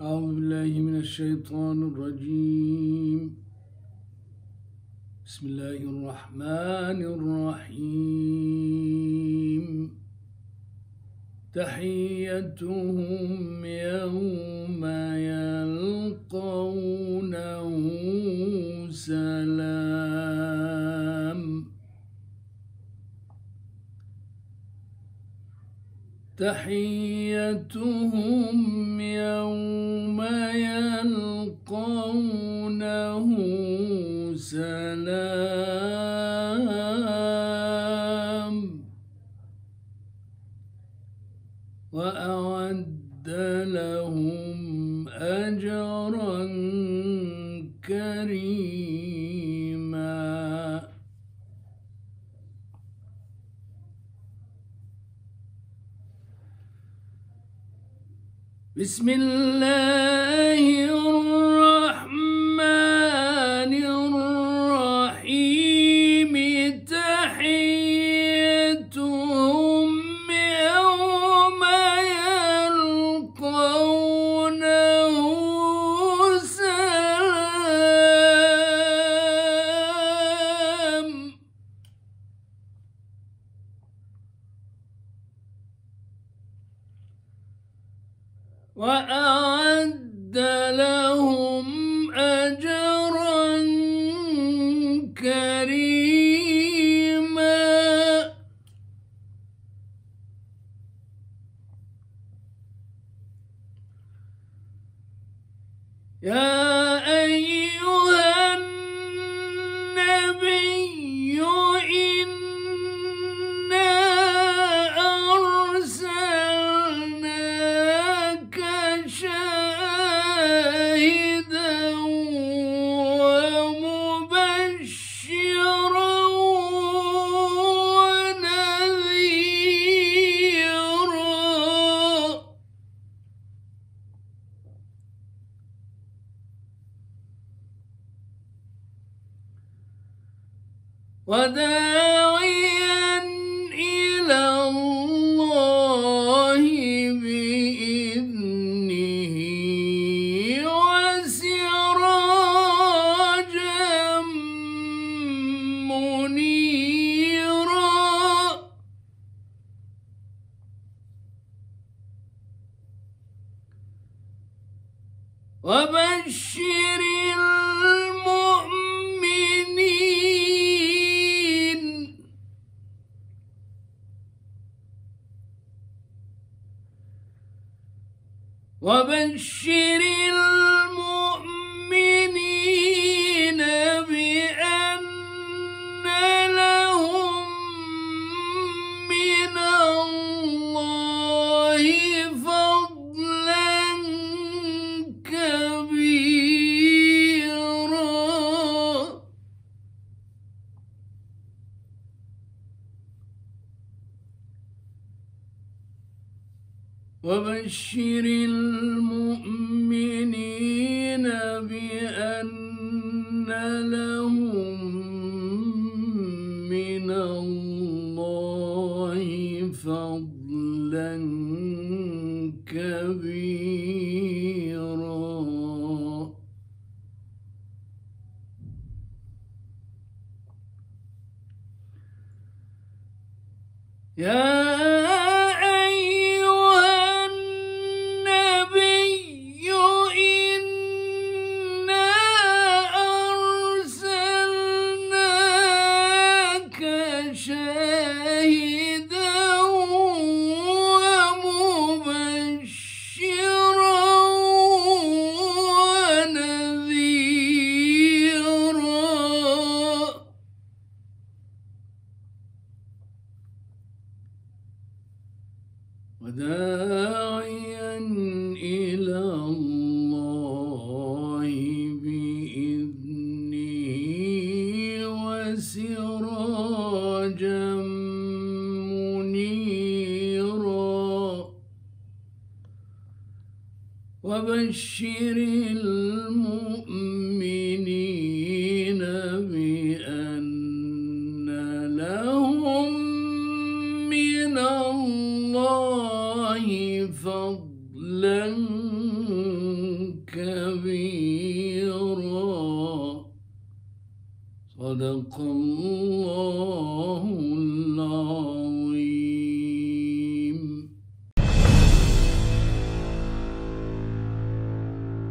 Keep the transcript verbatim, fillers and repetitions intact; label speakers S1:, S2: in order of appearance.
S1: أعوذ بالله من الشيطان الرجيم. بسم الله الرحمن الرحيم. تحيتهم يوم يلقونه سلام. تحيتهم يوم يلقونه سلام. وأعد لهم أجرا كريما. بسم الله الرحمن الرحيم. تحيتهم يوم يلقونه سلام. وأعد لهم أجرا كريما. يا أيها النبي إنا أرسلناك شاهدا ومبشرا ونذيرا. وداعيا إلى الله بإذنه وسراجا منيرا. وبشر المؤمنين. وبشر المؤمنين بأن لهم من الله فضلا كبيرا. وبشر المؤمنين بأن لهم من الله فضلا كبيرا. يا شاهدا ومبشرا ونذيرا. وداعيا إلى الله بإذنه وسراجا منيرا. وبشر المؤمنين بأن لهم من الله فضلا كبيرا. صدق الله العظيم.